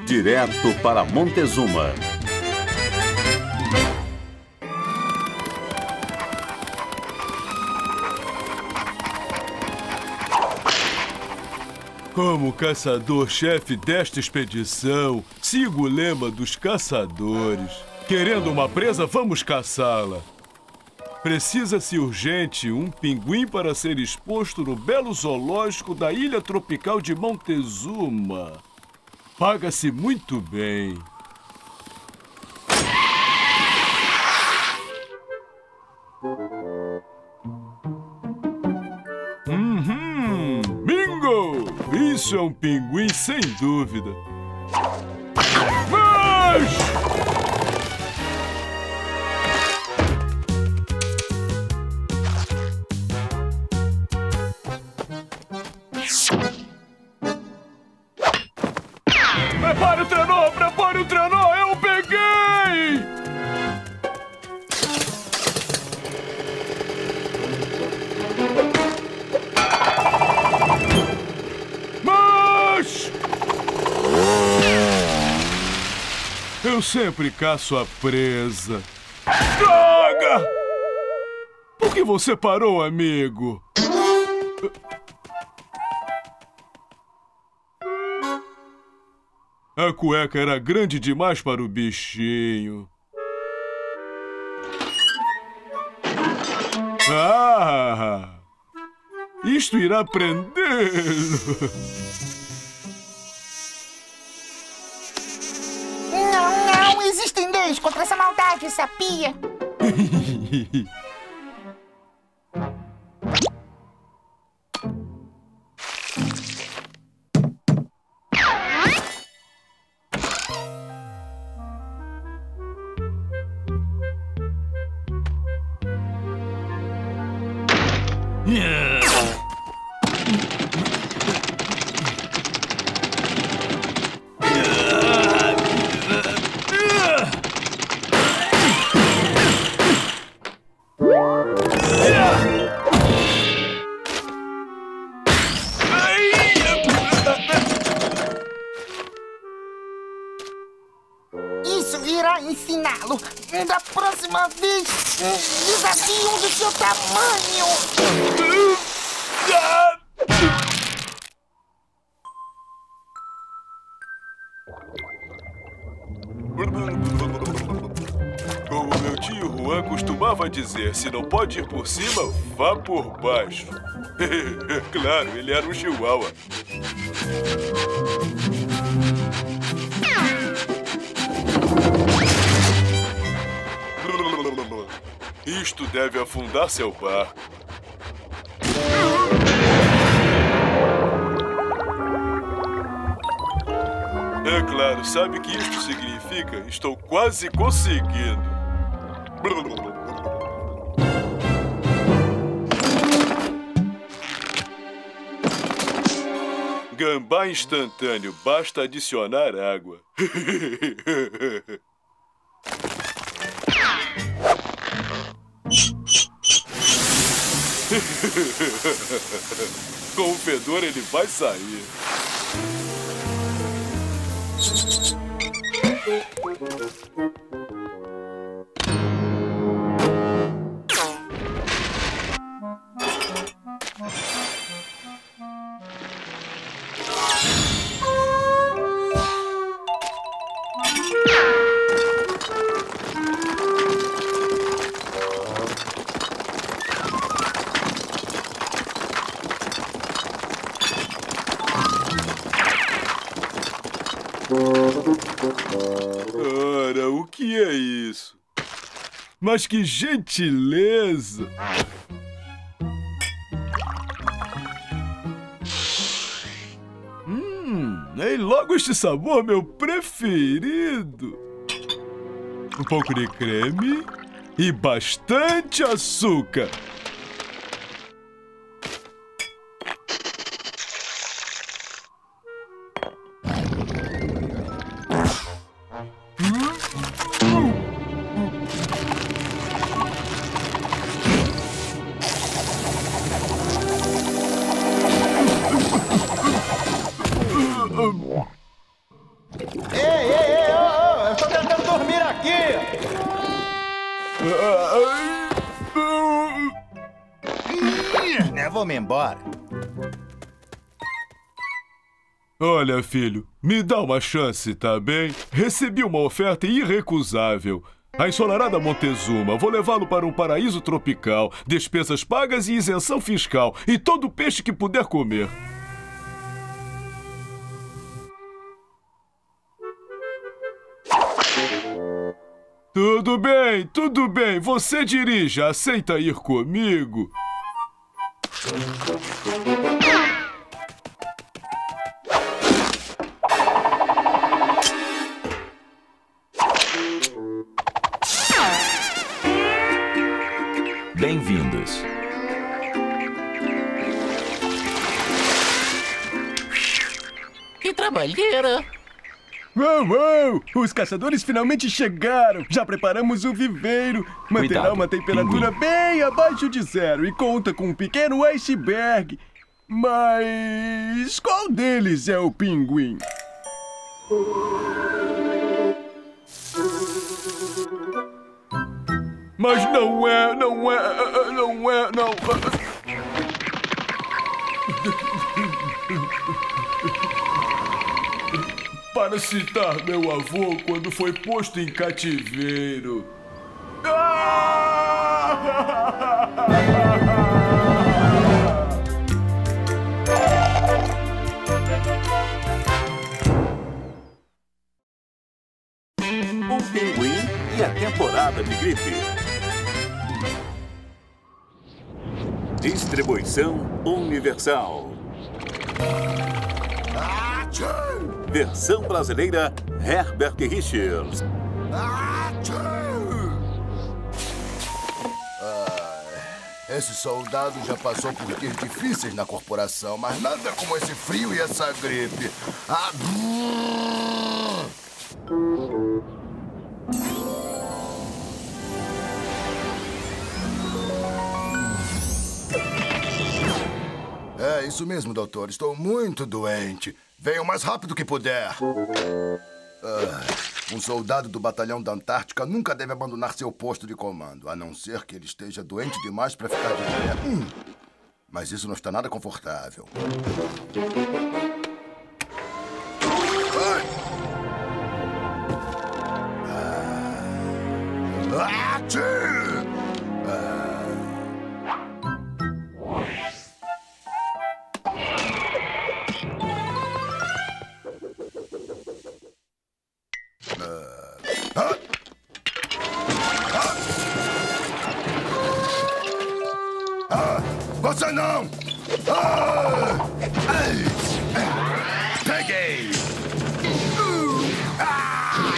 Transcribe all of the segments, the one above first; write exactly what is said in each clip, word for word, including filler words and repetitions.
direto para Montezuma. Como caçador-chefe desta expedição, sigo o lema dos caçadores. Querendo uma presa, vamos caçá-la. Precisa-se urgente um pinguim para ser exposto no belo zoológico da ilha tropical de Montezuma. Paga-se muito bem. Uhum, bingo! Isso é um pinguim sem dúvida. Mas... Prepare o trenó! Prepare o trenó! Eu peguei! Mas... eu sempre caço a presa. Droga! Por que você parou, amigo? A cueca era grande demais para o bichinho. Ah! Isto irá prendê-lo. Não, não! Existem leis contra essa maldade, sabia? Isso irá ensiná-lo. Da próxima vez, desafie um do seu tamanho. Como meu tio Juan costumava dizer, se não pode ir por cima, vá por baixo. Claro, ele era um chihuahua. Isto deve afundar seu barco. É claro, sabe o que isto significa? Estou quase conseguindo. Gambá instantâneo, basta adicionar água. Com o fedor ele vai sair. Ora, o que é isso? Mas que gentileza! Hum, e logo este sabor, meu preferido! Um pouco de creme e bastante açúcar. Ei, ei, ei, oh, oh, eu tô tentando dormir aqui! Eu vou me embora. Olha, filho, me dá uma chance, tá bem? Recebi uma oferta irrecusável. A ensolarada Montezuma. Vou levá-lo para um paraíso tropical, despesas pagas e isenção fiscal, e todo o peixe que puder comer. Tudo bem, tudo bem. Você dirija. Aceita ir comigo? Bem-vindos. Que trabalheira! Uau, uau! Os caçadores finalmente chegaram! Já preparamos o viveiro. Manterá Cuidado, uma temperatura pinguim. bem abaixo de zero e conta com um pequeno iceberg. Mas qual deles é o pinguim? Mas não é, não é, não é, não. Para citar meu avô quando foi posto em cativeiro. O pinguim e a temporada de gripe. Distribuição universal. Versão brasileira, Herbert Richards. Esse soldado já passou por dias difíceis na corporação, mas nada como esse frio e essa gripe. Ah, É isso mesmo, doutor. Estou muito doente. Venha o mais rápido que puder. Ah, um soldado do batalhão da Antártica nunca deve abandonar seu posto de comando, a não ser que ele esteja doente demais para ficar de pé. Hum, mas isso não está nada confortável. Vai. Ah. Ah, tchê! Você não! Ah! Ai! Peguei! Uh! Ah!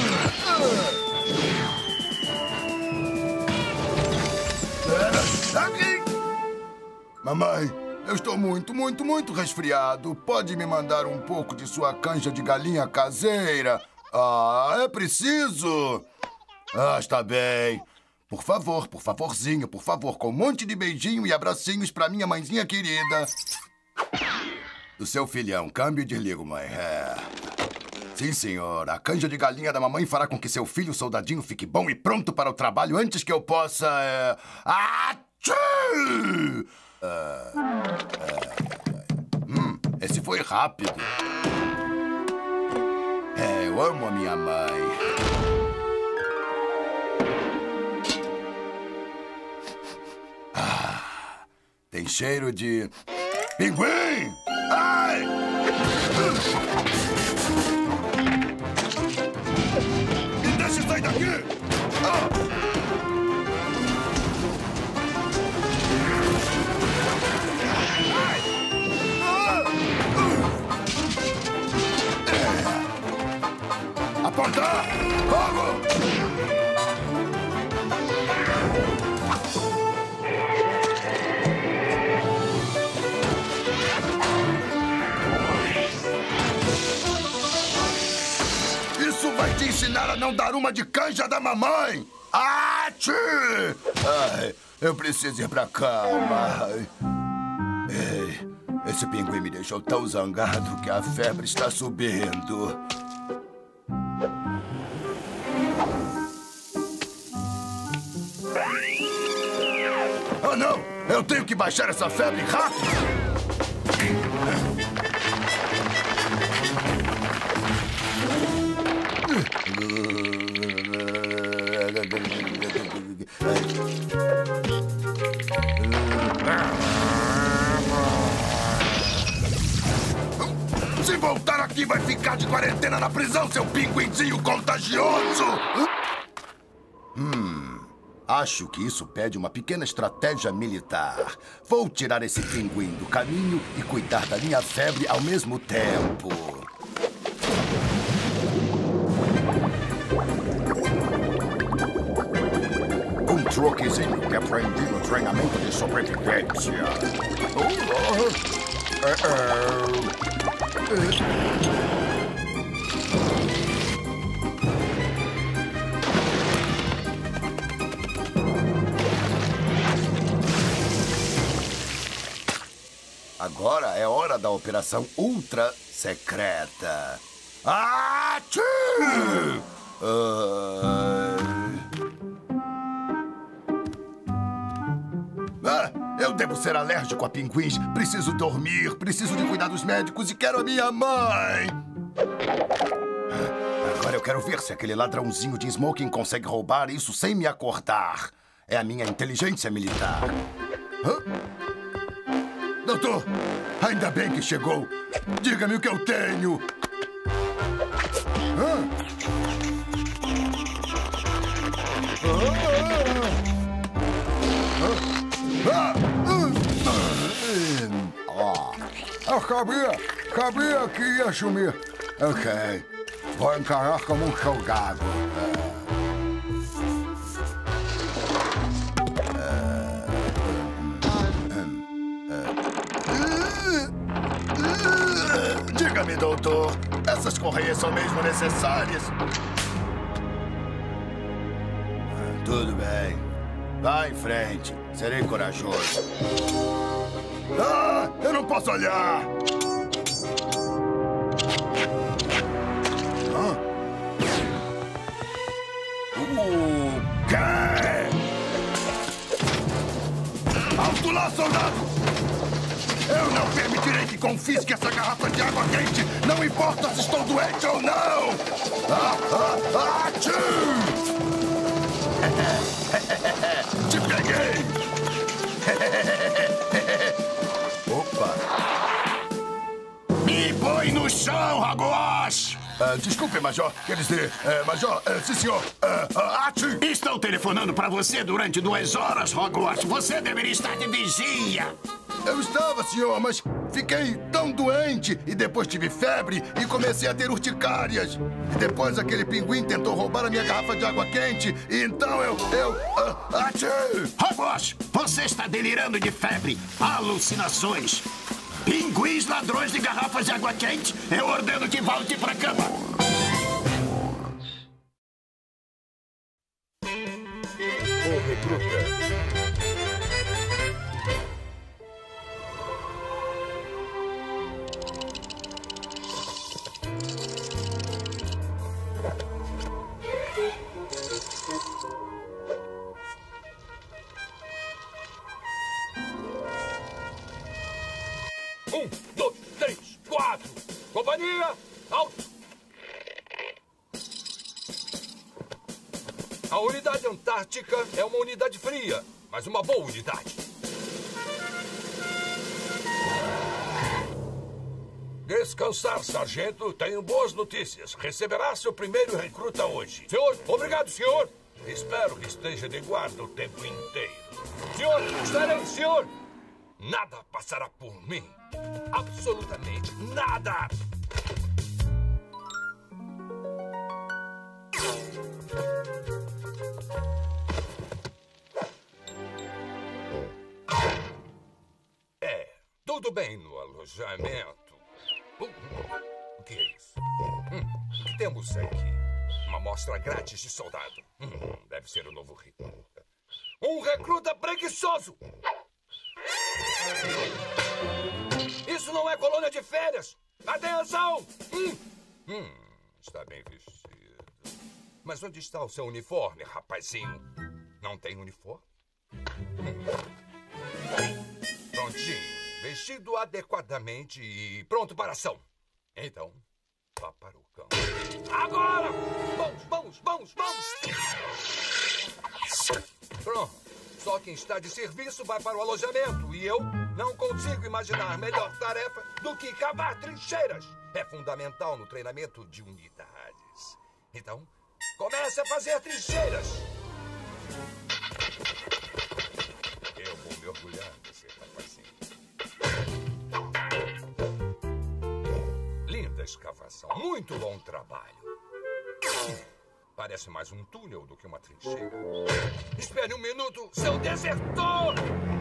Uh! Aqui! Mamãe, eu estou muito, muito, muito resfriado. Pode me mandar um pouco de sua canja de galinha caseira? Ah, é preciso! Ah, está bem. Por favor, por favorzinho, por favor, com um monte de beijinho e abracinhos pra minha mãezinha querida. Do seu filhão, câmbio e desligo, mãe. É. Sim, senhor. A canja de galinha da mamãe fará com que seu filho, soldadinho, fique bom e pronto para o trabalho antes que eu possa... É... Atchoo! Ah, ah, hum, esse foi rápido. É, eu amo a minha mãe. Tem cheiro de... pinguim! Ai! Me deixa sair daqui! Ah! Ai! Ah! Uh! Apontar! Fogo! Vai te ensinar a não dar uma de canja da mamãe! Ati! Ai, eu preciso ir pra cama. Ei, esse pinguim me deixou tão zangado que a febre está subindo. Oh, não! Eu tenho que baixar essa febre rápido! Se voltar aqui, vai ficar de quarentena na prisão, seu pinguinzinho contagioso! Hum, acho que isso pede uma pequena estratégia militar. Vou tirar esse pinguim do caminho e cuidar da minha febre ao mesmo tempo. Um truquezinho que aprendi no treinamento de sobrevivência. Oh, oh, é, é... Agora é hora da operação ultra secreta. Atchoo! Uh... Ah, eu devo ser alérgico a pinguins. Preciso dormir, preciso de cuidar dos médicos e quero a minha mãe. Agora eu quero ver se aquele ladrãozinho de smoking consegue roubar isso sem me acordar. É a minha inteligência militar. Hã? Doutor, ainda bem que chegou. Diga-me o que eu tenho. Hã? Ah! Ah! Eu sabia, sabia que ia sumir. Ok, vou encarar como um soldado. Diga-me, doutor, essas correias são mesmo necessárias? Tudo bem. Vá em frente. Serei corajoso. Ah! Eu não posso olhar! Hã? O quê? Alto lá, soldado! Eu não permitirei que confisque essa garrafa de água quente! Não importa se estou doente ou não! Ah, ah, ah, te peguei! Opa! Me põe no chão, Hogwash! Uh, desculpe, Major. Quer dizer, uh, Major, uh, sim, senhor. Uh, uh, Estou telefonando para você durante duas horas, Hogwash. Você deveria estar de vigia. Eu estava, senhor, mas fiquei tão doente e depois tive febre e comecei a ter urticárias. E depois aquele pinguim tentou roubar a minha garrafa de água quente e então eu... eu... Uh, achei! Hogwash, você está delirando de febre, alucinações. Pinguins ladrões de garrafas de água quente, eu ordeno que volte pra cama. O recruta. Um, dois, três, quatro. Companhia, alto. A unidade antártica é uma unidade fria, mas uma boa unidade. Descansar, sargento. Tenho boas notícias. Receberá seu primeiro recruta hoje. Senhor, obrigado, senhor. Espero que esteja de guarda o tempo inteiro. Senhor, estarei, senhor. Nada passará por mim. Absolutamente nada. É, tudo bem no alojamento. Uh, o que é isso? Hum, o que temos aqui? Uma amostra grátis de soldado. Hum, deve ser o novo recruta. Um recruta preguiçoso! Isso não é colônia de férias! Atenção! Hum, hum está bem vestido. Mas onde está o seu uniforme, rapazinho? Não tem uniforme? Prontinho. Vestido adequadamente e pronto para ação. Então, vá para o campo. Agora! Vamos, vamos, vamos, vamos! Pronto. Só quem está de serviço vai para o alojamento. E eu não consigo imaginar melhor tarefa do que cavar trincheiras. É fundamental no treinamento de unidades. Então, comece a fazer trincheiras. Eu vou me orgulhar de ser rapazinho. Linda escavação. Muito bom trabalho. Parece mais um túnel do que uma trincheira. Espere um minuto, seu desertor!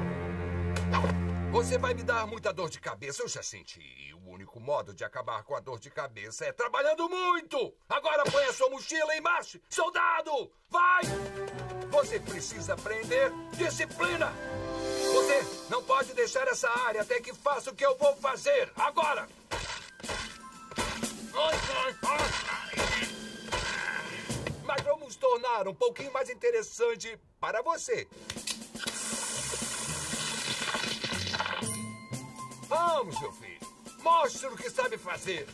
Você vai me dar muita dor de cabeça, eu já senti. O único modo de acabar com a dor de cabeça é trabalhando muito! Agora põe a sua mochila e marche! Soldado! Vai! Você precisa aprender disciplina! Você não pode deixar essa área até que faça o que eu vou fazer! Agora! Mas vamos tornar um pouquinho mais interessante para você. Vamos, meu filho. Mostre o que sabe fazer.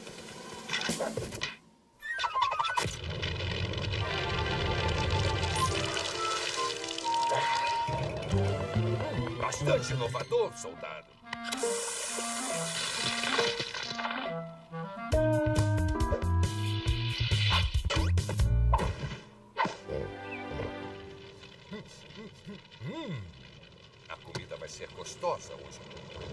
Hum, bastante inovador, soldado. Hum, a comida vai ser gostosa hoje.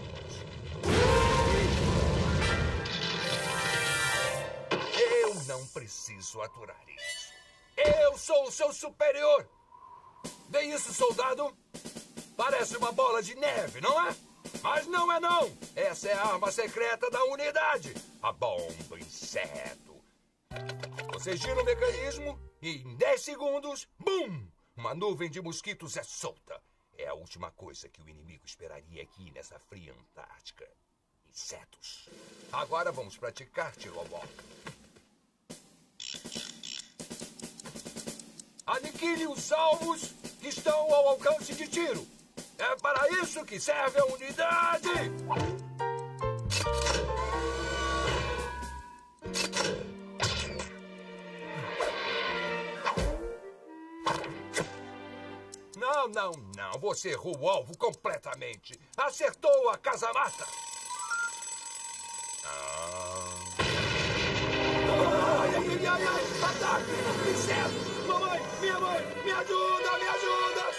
Eu não preciso aturar isso. Eu sou o seu superior. Vê isso, soldado? Parece uma bola de neve, não é? Mas não é não. Essa é a arma secreta da unidade. A bomba inseto. Você gira o mecanismo e em dez segundos, bum! Uma nuvem de mosquitos é solta. É a última coisa que o inimigo esperaria aqui nessa fria Antártica. Insetos. Agora vamos praticar tiro ao alvo. Aniquile os alvos que estão ao alcance de tiro. É para isso que serve a unidade! Não, não, não. Você errou o alvo completamente. Acertou a casa-mata. Ah. Ai, ai, ai, ai. Ataque! Inseto! Mamãe, minha mãe, me ajuda, me ajuda!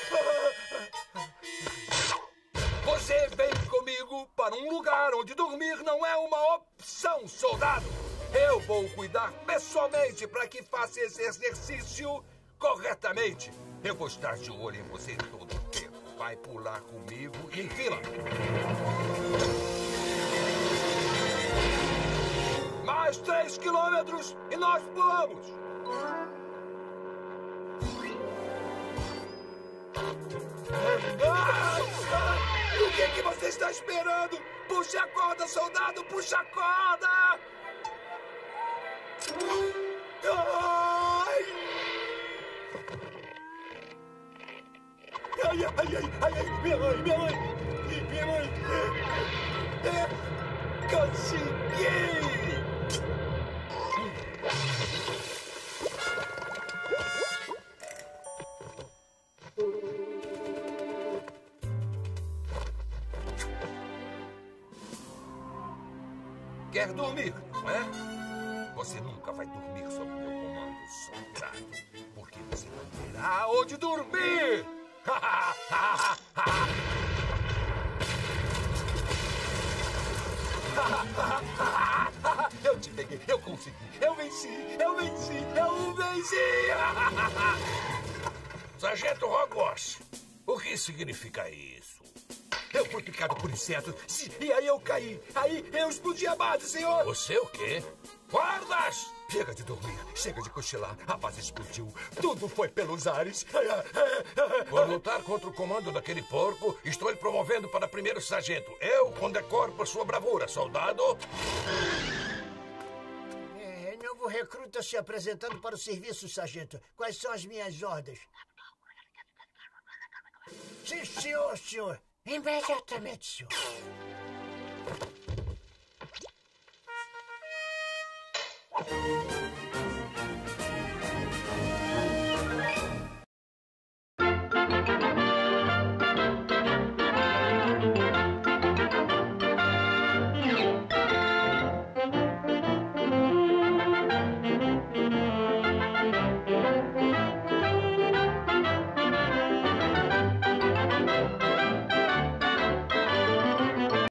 Você vem comigo para um lugar onde dormir não é uma opção, soldado. Eu vou cuidar pessoalmente para que faça esse exercício corretamente. Eu vou estar de olho em você todo o tempo. Vai pular comigo e em fila. Mais três quilômetros e nós pulamos. Ah! O que, que você está esperando? Puxa a corda, soldado! Puxa a corda! Ai! Ai, ai, ai, ai, ai, minha mãe, minha mãe, minha mãe. É, consegui! Quer dormir, não é? Você nunca vai dormir sob meu comando, soldado, porque você não terá onde dormir! Eu te peguei, eu consegui, eu venci, eu venci, eu venci! Sargento Hogwarts, o que significa isso? Eu fui picado por insetos e aí eu caí. Aí eu explodi a base, senhor. Você o quê? Guardas! Chega de dormir, chega de cochilar. A base explodiu. Tudo foi pelos ares. Por lutar contra o comando daquele porco, estou lhe promovendo para primeiro sargento. Eu condecoro por sua bravura, soldado. É, Novo recruta se apresentando para o serviço, sargento. Quais são as minhas ordens? Sim, senhor, senhor. Imediatamente, senhor.